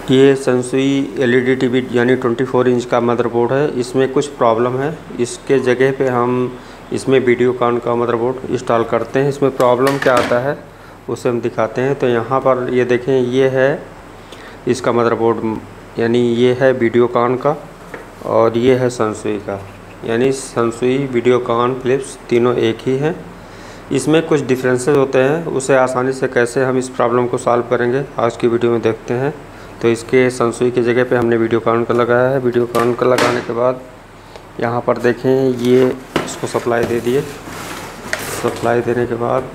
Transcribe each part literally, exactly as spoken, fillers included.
ये Sansui LED TV यानी चौबीस इंच का मदरबोर्ड है। इसमें कुछ प्रॉब्लम है, इसके जगह पे हम इसमें वीडियोकॉन का मदरबोर्ड इंस्टॉल करते हैं। इसमें प्रॉब्लम क्या आता है उसे हम दिखाते हैं। तो यहाँ पर ये देखें, ये है इसका मदरबोर्ड, यानी ये है वीडियोकॉन का और ये है संसुई का, यानी संसुई, वीडियोकॉन, फिलिप्स तीनों एक ही हैं। इसमें कुछ डिफरेंसेस होते हैं, उसे आसानी से कैसे हम इस प्रॉब्लम को सॉल्व करेंगे आज की वीडियो में देखते हैं। तो इसके संसुई की जगह पे हमने वीडियोकॉन का लगाया है। वीडियोकॉन का लगाने के बाद यहाँ पर देखें, ये इसको सप्लाई दे दिए। सप्लाई देने के बाद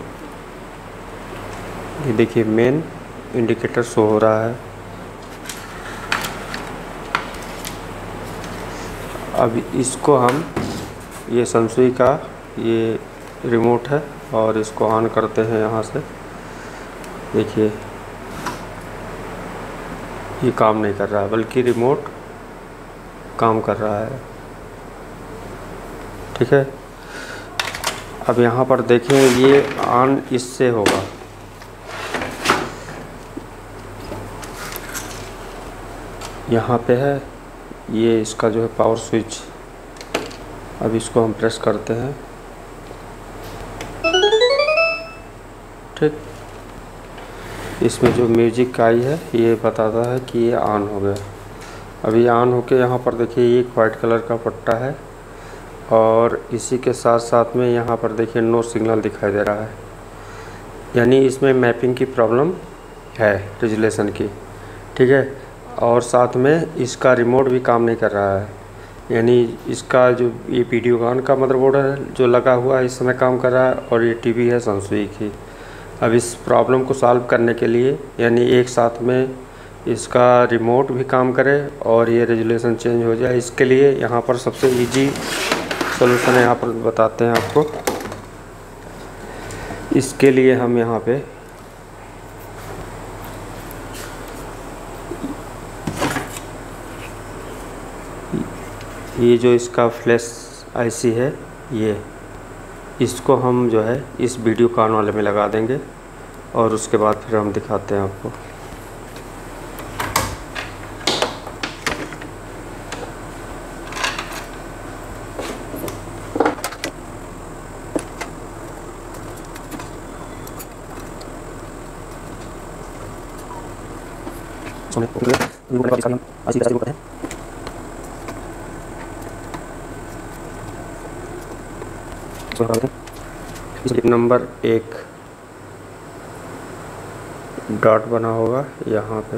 ये देखिए मेन इंडिकेटर शो हो रहा है। अब इसको हम, ये संसुई का ये रिमोट है और इसको ऑन करते हैं यहाँ से। देखिए ये काम नहीं कर रहा है, बल्कि रिमोट काम कर रहा है। ठीक है, अब यहाँ पर देखें, ये ऑन इससे होगा। यहाँ पे है ये इसका जो है पावर स्विच। अब इसको हम प्रेस करते हैं। ठीक, इसमें जो म्यूजिक आई है ये बताता है कि ये ऑन हो गया। अभी ऑन होके यहाँ पर देखिए ये एक वाइट कलर का पट्टा है और इसी के साथ साथ में यहाँ पर देखिए नो सिग्नल दिखाई दे रहा है, यानी इसमें मैपिंग की प्रॉब्लम है, रेजुलेशन की। ठीक है, और साथ में इसका रिमोट भी काम नहीं कर रहा है, यानी इसका जो ये वीडियोकॉन का मदरबोर्ड है जो लगा हुआ है इस समय काम कर रहा है और ये टीवी है संसुई की। अब इस प्रॉब्लम को सॉल्व करने के लिए, यानी एक साथ में इसका रिमोट भी काम करे और ये रेजुलेशन चेंज हो जाए, इसके लिए यहाँ पर सबसे इजी सॉल्यूशन यहाँ पर बताते हैं आपको। इसके लिए हम यहाँ पे ये जो इसका फ्लैश आईसी है, ये इसको हम जो है इस वीडियोकॉन वाले में लगा देंगे और उसके बाद फिर हम दिखाते हैं आपको। नंबर एक डॉट बना होगा यहाँ पे।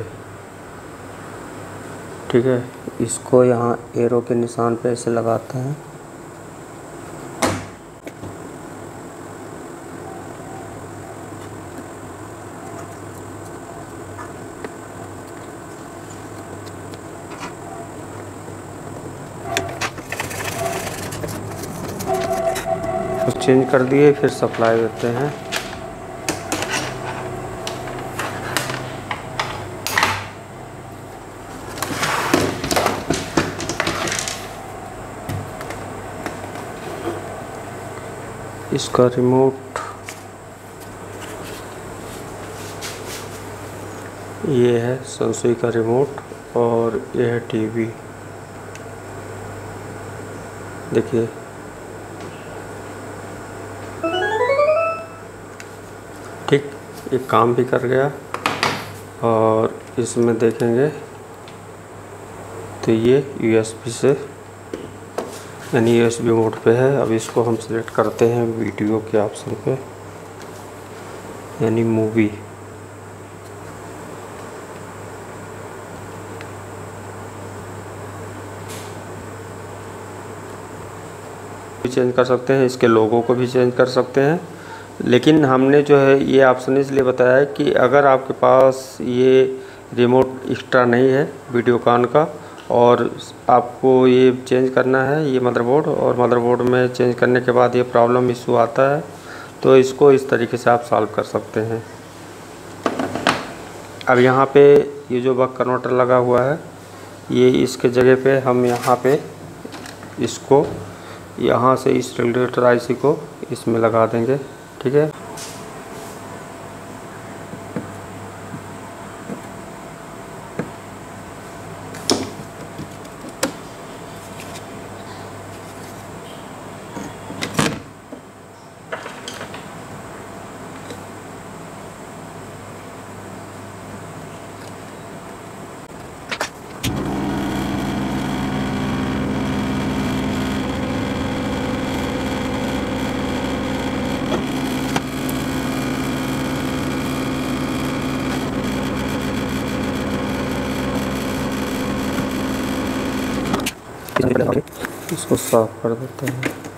ठीक है, इसको यहाँ एरो के निशान पे ऐसे लगाते हैं। चेंज कर दिए, फिर सप्लाई देते हैं। इसका रिमोट ये है, संसुई का रिमोट, और ये है टीवी। देखिए ठीक, ये काम भी कर गया। और इसमें देखेंगे तो ये यूएसबी से, यानी यूएसबी मोड पे है। अब इसको हम सिलेक्ट करते हैं वीडियो के ऑप्शन पे, यानी मूवी। भी चेंज कर सकते हैं, इसके लोगों को भी चेंज कर सकते हैं। लेकिन हमने जो है ये ऑप्शन इसलिए बताया है कि अगर आपके पास ये रिमोट एक्स्ट्रा नहीं है वीडियोकॉन का और आपको ये चेंज करना है ये मदरबोर्ड, और मदरबोर्ड में चेंज करने के बाद ये प्रॉब्लम इशू आता है, तो इसको इस तरीके से आप सॉल्व कर सकते हैं। अब यहाँ पे ये जो बक कन्वर्टर लगा हुआ है, ये इसके जगह पे हम यहाँ पे इसको यहाँ से इस रेगुलेटर आईसी को इसमें लगा देंगे। ठीक है, इसको साफ कर देते हैं।